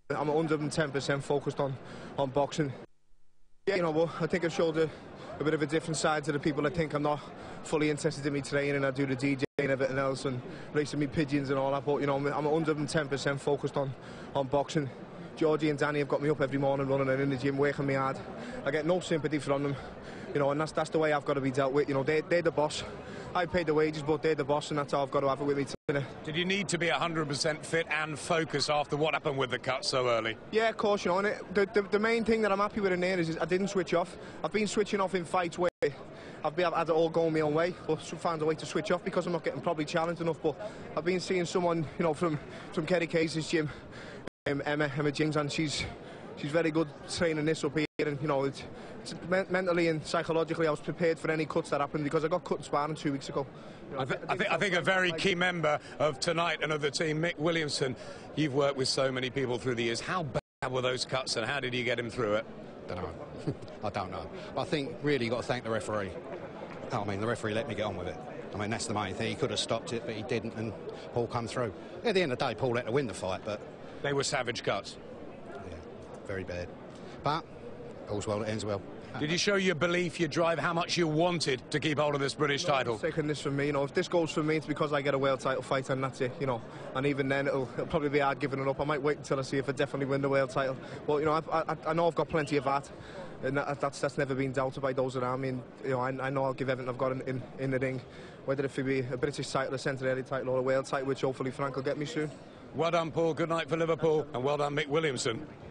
I'm 110% focused on boxing. Yeah, you know, but I think I've showed a bit of a different side to the people. I think I'm not fully interested in me training. I do the DJ and everything else and racing me pigeons and all that. But you know, I'm 110% focused on boxing. Georgie and Danny have got me up every morning running and in the gym working me hard. I get no sympathy from them, you know, and that's the way I've got to be dealt with. You know, they're the boss. I pay the wages, but they're the boss, and that's how I've got to have it with me. Did you need to be 100% fit and focused after what happened with the cut so early? Yeah, of course, you know, and the main thing that I'm happy with in there is I didn't switch off. I've been switching off in fights where I've had it all going my own way, but found a way to switch off because I'm not getting probably challenged enough. But I've been seeing someone, you know, from Kerry Case's gym, Emma James, and she's very good training this up here, and you know, it's mentally and psychologically I was prepared for any cuts that happened because I got cut in sparring 2 weeks ago. You know, I think a very key member of tonight and of the team, Mick Williamson. You've worked with so many people through the years. How bad were those cuts, and how did you get him through it? I don't know. I don't know. I think really you got to thank the referee. I mean, the referee let me get on with it. I mean, that's the main thing. He could have stopped it, but he didn't, and Paul come through. At the end of the day, Paul had to win the fight, but they were savage cuts. Yeah, very bad. But all's well that ends well. Did you show your belief, your drive, how much you wanted to keep hold of this British title? Taking this from me, you know, if this goes for me, it's because I get a world title fight, and that's it, you know. And even then, it'll probably be hard giving it up. I might wait until I see if I definitely win the world title. But you know, I know I've got plenty of heart, and that's never been doubted by those around me. And you know, I know I'll give everything I've got in the ring, whether it be a British title, a centenary title, or a world title, which hopefully Frank will get me soon. Well done, Paul. Good night for Liverpool, and well done, Mick Williamson.